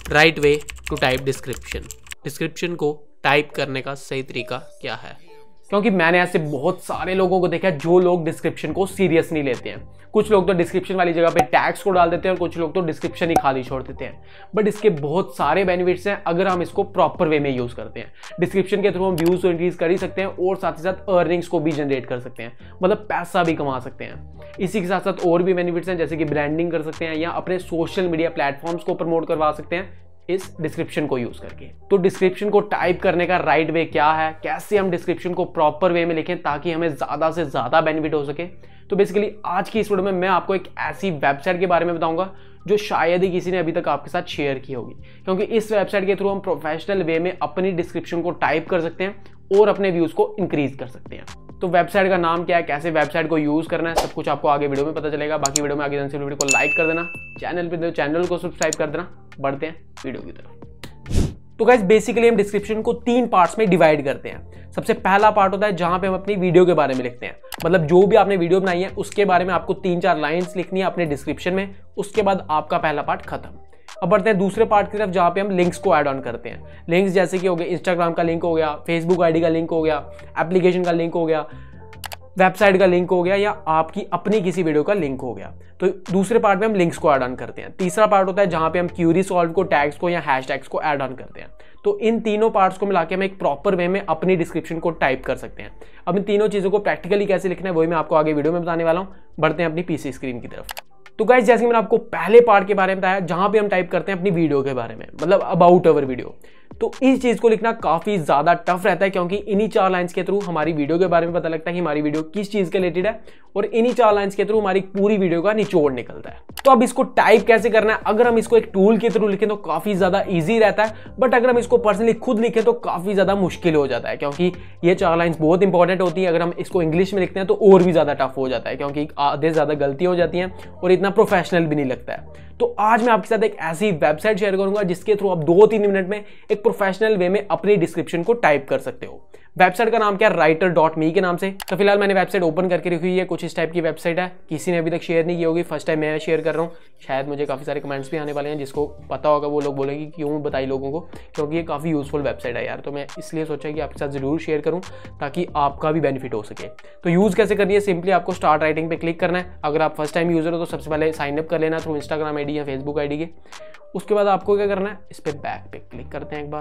Right way to type description. Description को type करने का सही तरीका क्या है? क्योंकि मैंने ऐसे बहुत सारे लोगों को देखा है जो लोग डिस्क्रिप्शन को सीरियस नहीं लेते हैं। कुछ लोग तो डिस्क्रिप्शन वाली जगह पे टैग्स को डाल देते हैं और कुछ लोग तो डिस्क्रिप्शन ही खाली छोड़ देते हैं। बट इसके बहुत सारे बेनिफिट्स हैं अगर हम इसको प्रॉपर वे में यूज करते हैं। डिस्क्रिप्शन के थ्रू हम व्यूज को इंक्रीज कर ही सकते हैं और साथ ही साथ अर्निंग्स को भी जनरेट कर सकते हैं, मतलब पैसा भी कमा सकते हैं। इसी के साथ साथ और भी बेनिफिट्स हैं, जैसे कि ब्रांडिंग कर सकते हैं या अपने सोशल मीडिया प्लेटफॉर्म्स को प्रमोट करवा सकते हैं इस डिस्क्रिप्शन को यूज करके। तो डिस्क्रिप्शन को टाइप करने का राइट वे क्या है, कैसे हम डिस्क्रिप्शन को प्रॉपर वे में लिखें ताकि हमें ज्यादा से ज्यादा बेनिफिट हो सके, तो बेसिकली आज की इस वीडियो में मैं आपको एक ऐसी वेबसाइट के बारे में बताऊंगा जो शायद ही किसी ने अभी तक आपके साथ शेयर की होगी। क्योंकि इस वेबसाइट के थ्रू हम प्रोफेशनल वे में अपनी डिस्क्रिप्शन को टाइप कर सकते हैं और अपने व्यूज को इंक्रीज कर सकते हैं। तो वेबसाइट का नाम क्या है, कैसे वेबसाइट को यूज करना है, सब कुछ आपको आगे वीडियो में पता चलेगा। बाकी वीडियो में आगे जाने से वीडियो को लाइक कर देना, चैनल को सब्सक्राइब कर देना। बढ़ते हैं वीडियो की तरफ। तो गाइस बेसिकली हम डिस्क्रिप्शन को 3 पार्ट्स में डिवाइड करते हैं। सबसे पहला पार्ट होता है जहां पे हम अपनी वीडियो के बारे में लिखते हैं, मतलब जो भी आपने वीडियो बनाई है उसके बारे में आपको 3-4 लाइंस लिखनी है अपने डिस्क्रिप्शन में। उसके बाद आपका पहला पार्ट खत्म। अब बढ़ते हैं दूसरे पार्ट की तरफ जहां पे हम लिंक्स को ऐड ऑन करते हैं। लिंक्स जैसे कि हो गए इंस्टाग्राम का लिंक हो गया, फेसबुक आईडी का लिंक हो गया, एप्लीकेशन का लिंक हो गया, वेबसाइट का लिंक हो गया या आपकी अपनी किसी वीडियो का लिंक हो गया। तो दूसरे पार्ट में हम लिंक्स को ऐड ऑन करते हैं। तीसरा पार्ट होता है जहां पे हम क्यूरी सॉल्व को, टैग्स को या हैशटैग्स को ऐड ऑन करते हैं। तो इन तीनों पार्ट्स को मिला के हम एक प्रॉपर वे में अपनी डिस्क्रिप्शन को टाइप कर सकते हैं। अब इन तीनों चीजों को प्रैक्टिकली कैसे लिखना है वही मैं आपको आगे वीडियो में बताने वाला हूं। बढ़ते हैं अपनी पीसी स्क्रीन की तरफ। तो गाइस जैसे कि मैंने आपको पहले पार्ट के बारे में बताया जहां पे हम टाइप करते हैं अपनी वीडियो के बारे में, मतलब अबाउट अवर वीडियो, तो इस चीज को लिखना काफी ज्यादा टफ रहता है क्योंकि इन्हीं 4 लाइंस के थ्रू हमारी वीडियो के बारे में पता लगता है कि हमारी वीडियो किस चीज के रिलेटेड है और इन्हीं 4 लाइंस के थ्रू हमारी पूरी वीडियो का निचोड़ निकलता है। तो अब इसको टाइप कैसे करना है? अगर हम इसको एक टूल के थ्रू लिखें तो काफी ज्यादा इजी रहता है, बट अगर हम इसको पर्सनली खुद लिखें तो काफी ज्यादा मुश्किल हो जाता है क्योंकि ये 4 लाइंस बहुत इंपॉर्टेंट होती है। अगर हम इसको इंग्लिश में लिखते हैं तो और भी ज्यादा टफ हो जाता है क्योंकि आधे ज्यादा गलती हो जाती है और इतना प्रोफेशनल भी नहीं लगता है। तो आज मैं आपके साथ एक ऐसी वेबसाइट शेयर करूंगा जिसके थ्रू आप 2-3 मिनट में एक प्रोफेशनल वे में अपनी डिस्क्रिप्शन को टाइप कर सकते हो। वेबसाइट का नाम क्या है? writer.me के नाम से। तो फिलहाल मैंने वेबसाइट ओपन करके रखी हुई है, कुछ इस टाइप की वेबसाइट है। किसी ने अभी तक शेयर नहीं की होगी, फर्स्ट टाइम मैं शेयर कर रहा हूँ। शायद मुझे काफी सारे कमेंट्स भी आने वाले हैं, जिसको पता होगा वो लोग बोलेंगे क्यों बताई लोगों को, क्योंकि ये काफी यूजफुल वेबसाइट है यार। तो मैं इसलिए सोचा कि आपके साथ जरूर शेयर करूँ ताकि आपका भी बेनिफिट हो सके। तो यूज कैसे करनी है? सिंपली आपको स्टार्ट राइटिंग पे क्लिक करना है। अगर आप फर्स्ट टाइम यूजर हो तो सबसे पहले साइन अप कर लेना थ्रू इंस्टाग्राम आईडी या फेसबुक आईडी के। उसके बाद आपको क्या करना है, इस पे बैक पे क्लिक करते हैं, एक बार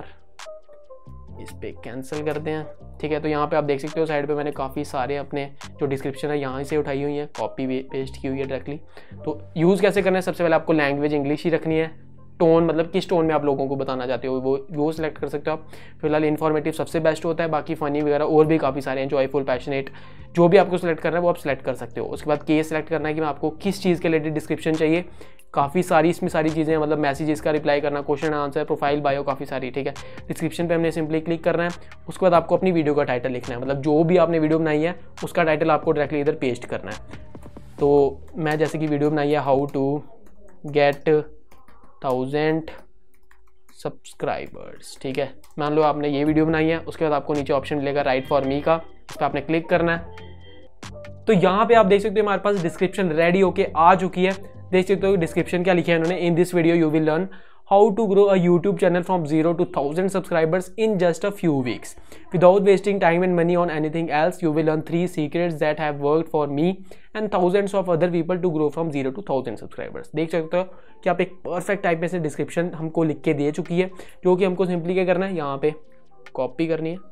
इस पे कैंसिल करते हैं। ठीक है, तो यहाँ पे आप देख सकते हो साइड पे मैंने काफ़ी सारे अपने जो डिस्क्रिप्शन है यहाँ से उठाई हुई है, कॉपी पेस्ट की हुई है डायरेक्टली। तो यूज़ कैसे करना है? सबसे पहले आपको लैंग्वेज इंग्लिश ही रखनी है। टोन मतलब किस टोन में आप लोगों को बताना चाहते हो वो सिलेक्ट कर सकते हो आप। फिलहाल इन्फॉर्मेटिव सबसे बेस्ट होता है, बाकी फनी वगैरह और भी काफ़ी सारे हैं, जॉयफुल, पैशनेट, जो भी आपको सिलेक्ट करना है वो आप सिलेक्ट कर सकते हो। उसके बाद केस सिलेक्ट करना है कि मैं आपको किस चीज़ के रिलेटेड डिस्क्रिप्शन चाहिए। काफ़ी सारी इसमें सारी चीज़ें, मतलब मैसेजेस का रिप्लाई करना, क्वेश्चन आंसर, प्रोफाइल, बायो, काफ़ी सारी। ठीक है, डिस्क्रिप्शन पे हमने सिंपली क्लिक करना है। उसके बाद आपको अपनी वीडियो का टाइटल लिखना है, मतलब जो भी आपने वीडियो बनाई है उसका टाइटल आपको डायरेक्टली इधर पेस्ट करना है। तो मैं जैसे कि वीडियो बनाई है हाउ टू गेट 1000 सब्सक्राइबर्स। ठीक है, मान लो आपने ये वीडियो बनाई है। उसके बाद आपको नीचे ऑप्शन मिलेगा राइट फॉर मी का, इस पर आपने क्लिक करना है। तो यहाँ पे आप देख सकते हो हमारे पास डिस्क्रिप्शन रेडी होके आ चुकी है। देख सकते हो डिस्क्रिप्शन क्या लिखा है इन्होंने, in this video you will learn how to grow a YouTube channel from 0 to 1000 subscribers in just a few weeks without wasting time and money on anything else. You will learn 3 secrets that have worked for me and thousands of other people to grow from 0 to 1000 subscribers. देख सकते हो कि आप एक perfect type में से description हमको लिख के दे चुकी है, जो कि हमको सिंपली क्या करना है, यहाँ पे कॉपी करनी है,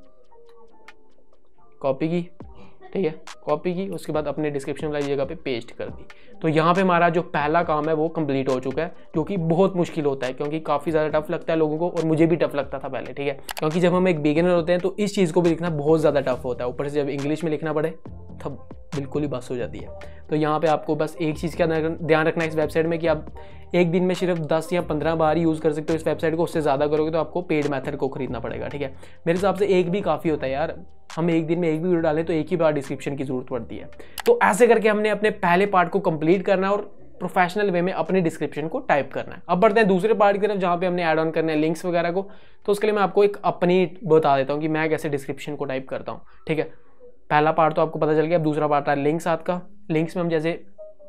कॉपी की। ठीक है, कॉपी की, उसके बाद अपने डिस्क्रिप्शन वाली जगह पे पेस्ट कर दी। तो यहाँ पे हमारा जो पहला काम है वो कंप्लीट हो चुका है, जो कि बहुत मुश्किल होता है क्योंकि काफ़ी ज़्यादा टफ लगता है लोगों को, और मुझे भी टफ लगता था पहले। ठीक है, क्योंकि जब हम एक बिगिनर होते हैं तो इस चीज़ को भी लिखना बहुत ज़्यादा टफ होता है, ऊपर से जब इंग्लिश में लिखना पड़े तब बिल्कुल ही बस हो जाती है। तो यहाँ पे आपको बस एक चीज़ का ध्यान रखना है इस वेबसाइट में कि आप एक दिन में सिर्फ 10 या 15 बार यूज़ कर सकते हो इस वेबसाइट को। उससे ज़्यादा करोगे तो आपको पेड मेथड को खरीदना पड़ेगा। ठीक है, मेरे हिसाब से एक भी काफ़ी होता है यार। हम एक दिन में एक भी वीडियो डालें तो एक ही बार डिस्क्रिप्शन की जरूरत पड़ती है। तो ऐसे करके हमने अपने पहले पार्ट को कंप्लीट करना है और प्रोफेशनल वे में अपनी डिस्क्रिप्शन को टाइप करना है। अब बढ़ते हैं दूसरे पार्ट की तरफ जहाँ पे हमने ऐड ऑन करने हैं लिंक्स वगैरह को। तो उसके लिए मैं आपको एक अपनी बता देता हूँ कि मैं कैसे डिस्क्रिप्शन को टाइप करता हूँ। ठीक है, पहला पार्ट तो आपको पता चल गया। अब दूसरा पार्ट है लिंक्स आपका। लिंक्स में हम जैसे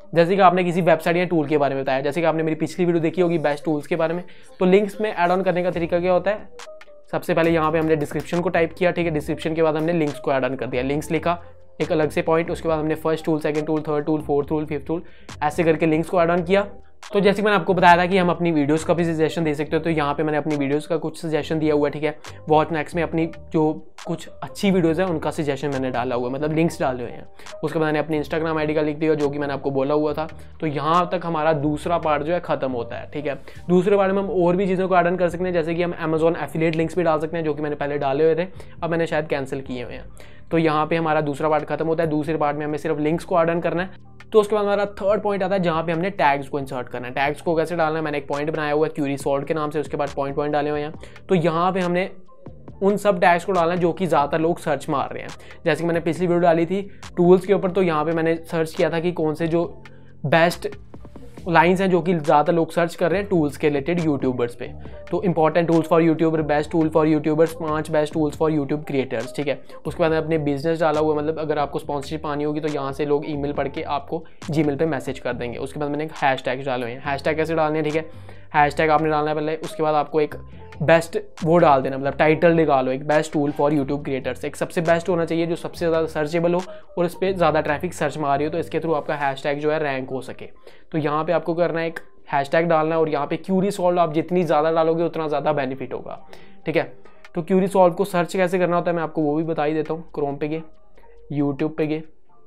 जैसे कि आपने किसी वेबसाइट या टूल के बारे में बताया, जैसे कि आपने मेरी पिछली वीडियो देखी होगी बेस्ट टूल्स के बारे में, तो लिंक्स में ऐड ऑन करने का तरीका क्या होता है, सबसे पहले यहाँ पे हमने डिस्क्रिप्शन को टाइप किया, ठीक है, डिस्क्रिप्शन के बाद हमने लिंक्स को ऐड ऑन कर दिया, लिंक्स लिखा एक अलग से पॉइंट, उसके बाद हमने first tool, second tool, third tool, fourth tool, fifth tool, ऐसे करके लिंक्स को ऐड ऑन किया। तो जैसे मैंने आपको बताया था कि हम अपनी वीडियोस का भी सजेशन दे सकते हो, तो यहाँ पे मैंने अपनी वीडियोस का कुछ सजेशन दिया हुआ है, ठीक है। वॉच नेक्स्ट में अपनी जो कुछ अच्छी वीडियोस है उनका सजेशन मैंने डाला हुआ है, मतलब लिंक्स डाले हुए हैं। उसके बाद मैंने अपनी इंस्टाग्राम आईडी का लिख दिया जो कि मैंने आपको बोला हुआ था। तो यहाँ तक हमारा दूसरा पार्ट जो है खत्म होता है, ठीक है। दूसरे पार्ट में हम और भी चीज़ों को ऐड ऑन कर सकते हैं, जैसे कि हम अमेजॉन एफिलिएट लिंक्स भी डाल सकते हैं जो कि मैंने पहले डाले हुए थे, अब मैंने शायद कैंसिल किए हुए हैं। तो यहाँ पे हमारा दूसरा पार्ट खत्म होता है। दूसरे पार्ट में हमें सिर्फ लिंक्स को ऐड ऑन करना है। तो उसके बाद हमारा थर्ड पॉइंट आता है जहाँ पे हमने टैग्स को इंसर्ट करना है। टैग्स को कैसे डालना है, मैंने एक पॉइंट बनाया हुआ है क्यूरी सॉल्व के नाम से, उसके बाद पॉइंट डाले हुए हैं। तो यहाँ पे हमने उन सब टैग्स को डालना है जो कि ज़्यादातर लोग सर्च मार रहे हैं। जैसे कि मैंने पिछली वीडियो डाली थी टूल्स के ऊपर, तो यहाँ पे मैंने सर्च किया था कि कौन से जो बेस्ट लाइंस हैं जो कि ज़्यादातर लोग सर्च कर रहे हैं टूल्स के रिलेटेड यूट्यूबर्स पे। तो important tools for YouTuber, best tool for YouTubers, 5 best tools for YouTube creators, ठीक है। उसके बाद अपने बिजनेस डाला हुआ, मतलब अगर आपको स्पॉन्सरशिप आनी होगी तो यहाँ से लोग ईमेल पढ़ के आपको जीमेल पे मैसेज कर देंगे। उसके बाद मैंने हैशटैग डाले हुए हैं। हैशटैग कैसे डालने हैं, ठीक है, हैशटैग आपने डालना है पहले, उसके बाद आपको एक बेस्ट वो डाल देना, मतलब टाइटल निकालो एक best tool for YouTube creators. एक सबसे बेस्ट होना चाहिए जो सबसे ज़्यादा सर्चेबल हो और इस पर ज़्यादा ट्रैफिक सर्च मार रही हो, तो इसके थ्रू आपका हैशटैग जो है रैंक हो सके। तो यहाँ पे आपको करना है एक हैशटैग डालना है और यहाँ पे क्यूरी सॉल्व आप जितनी ज़्यादा डालोगे उतना ज़्यादा बेनिफिट होगा, ठीक है। तो क्यूरी सॉल्व को सर्च कैसे करना होता है मैं आपको वो भी बता ही देता हूँ। क्रोम पे गए, यूट्यूब पे गए,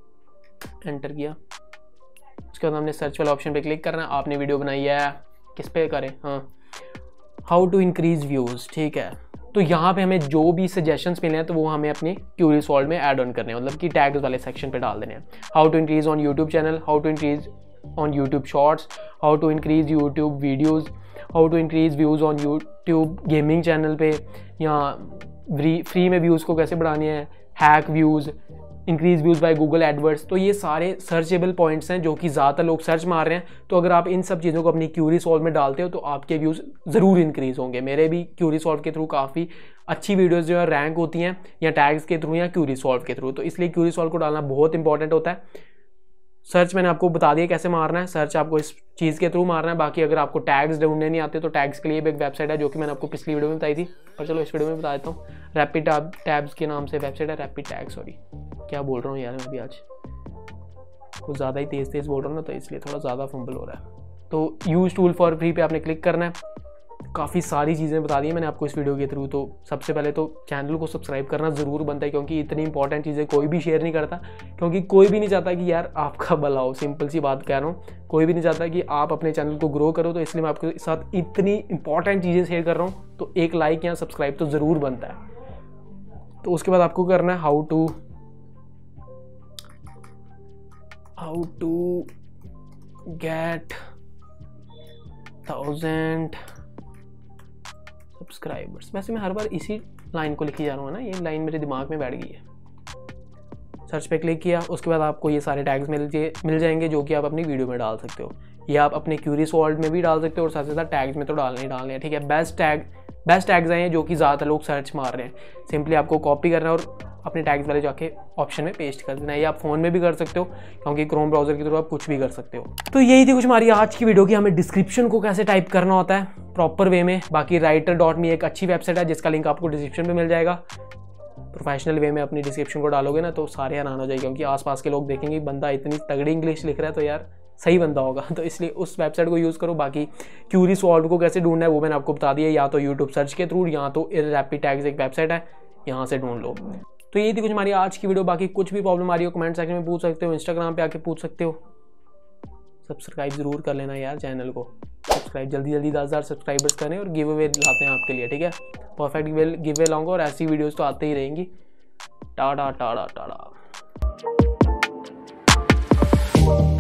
एंटर किया, उसके बाद हमने सर्च वाला ऑप्शन पे क्लिक करना है। आपने वीडियो बनाई है, किस पे करें, हाँ, हाउ टू इंक्रीज व्यूज़, ठीक है। तो यहाँ पे हमें जो भी सजेशंस मिले हैं तो वो हमें अपनी क्यूरी सॉल्व में ऐड ऑन करने हैं, मतलब कि टैग्स वाले सेक्शन पे डाल देने हैं। How to increase on YouTube channel, how to increase on YouTube Shorts, how to increase YouTube videos, how to increase views on YouTube gaming channel पे, या फ्री में व्यूज़ को कैसे बढ़ानी है, hack views, increase views by Google AdWords. तो ये सारे सर्चेबल पॉइंट्स हैं जो कि ज़्यादातर लोग सर्च मार रहे हैं। तो अगर आप इन सब चीज़ों को अपनी क्यूरी सॉल्व में डालते हो तो आपके व्यूज़ ज़रूर इंक्रीज़ होंगे। मेरे भी क्यूरी सॉल्व के थ्रू काफ़ी अच्छी वीडियोज़ जो है रैंक होती हैं, या टैग्स के थ्रू या क्यूरी सॉल्व के थ्रू। तो इसलिए क्यूरी सॉल्व को डालना बहुत इंपॉर्टेंट होता है। सर्च मैंने आपको बता दिया कैसे मारना है, सर्च आपको इस चीज़ के थ्रू मारना है। बाकी अगर आपको टैग्स ढूंढने नहीं आते तो टैग्स के लिए भी एक वेबसाइट है जो कि मैंने आपको पिछली वीडियो में बताई थी, और चलो इस वीडियो में बता देता हूँ। रैपिड टैब्स के नाम से वेबसाइट है, रैपिड टैग, सॉरी क्या बोल रहा हूँ यार मैं अभी आज कुछ ज़्यादा ही तेज़ बोल रहा हूँ ना, तो इसलिए थोड़ा ज़्यादा फंबल हो रहा है। तो यूज़ टूल फॉर फ्री पे आपने क्लिक करना है। काफ़ी सारी चीज़ें बता दी मैंने आपको इस वीडियो के थ्रू। तो सबसे पहले तो चैनल को सब्सक्राइब करना ज़रूर बनता है, क्योंकि इतनी इंपॉर्टेंट चीज़ें कोई भी शेयर नहीं करता, क्योंकि कोई भी नहीं चाहता कि यार आपका भला हो। सिंपल सी बात कह रहा हूँ, कोई भी नहीं चाहता कि आप अपने चैनल को ग्रो करो। तो इसलिए मैं आपके साथ इतनी इंपॉर्टेंट चीज़ें शेयर कर रहा हूँ। तो एक लाइक या सब्सक्राइब तो ज़रूर बनता है। तो उसके बाद आपको करना है हाउ टू गेट 1000 सब्सक्राइबर्स। वैसे मैं हर बार इसी लाइन को लिखी जा रहा हूँ ना, ये लाइन मेरे दिमाग में बैठ गई है। सर्च पे क्लिक किया, उसके बाद आपको ये सारे टैग्स मिल जाएंगे जो कि आप अपनी वीडियो में डाल सकते हो, या आप अपने क्यूरी सॉल्व में भी डाल सकते हो, और साथ ही साथ टैग्स में तो डालने हैं, ठीक है। बेस्ट टैग्स हैं जो कि ज़्यादातर लोग सर्च मार रहे हैं। सिंपली आपको कॉपी करना है और अपने टैग्स वाले जाके ऑप्शन में पेस्ट कर देना है। या आप फ़ोन में भी कर सकते हो, क्योंकि क्रोम ब्राउज़र के थ्रू आप कुछ भी कर सकते हो। तो यही थी कुछ हमारी आज की वीडियो की, हमें डिस्क्रिप्शन को कैसे टाइप करना होता है प्रॉपर वे में। बाकी writer.me एक अच्छी वेबसाइट है जिसका लिंक आपको डिस्क्रिप्शन में मिल जाएगा। प्रोफेशनल वे में अपनी डिस्क्रिप्शन को डालोगे ना तो सारे हैरान हो जाएगी, क्योंकि आसपास के लोग देखेंगे बंदा इतनी तगड़ी इंग्लिश लिख रहा है तो यार सही बंदा होगा। तो इसलिए उस वेबसाइट को यूज़ करो। बाकी क्यूरी सॉल्व को कैसे ढूंढना है वो मैंने आपको बता दिया, या तो यूट्यूब सर्च के थ्रू, या तो रैपिड टैग्स एक वेबसाइट है, यहाँ से ढूंढ लो। तो यही थी कुछ हमारी आज की वीडियो। बाकी कुछ भी प्रॉब्लम आ रही हो कमेंट सेक्शन में पूछ सकते हो, इंस्टाग्राम पे आके पूछ सकते हो। सब्सक्राइब जरूर कर लेना यार चैनल को, सब्सक्राइब जल्दी 10,000 सब्सक्राइबर्स करें और गिव अवे लाते हैं आपके लिए, ठीक है। परफेक्ट गिव अवे लाऊंगा और ऐसी वीडियोस तो आते ही रहेंगी। टाटा टाटा टाटा।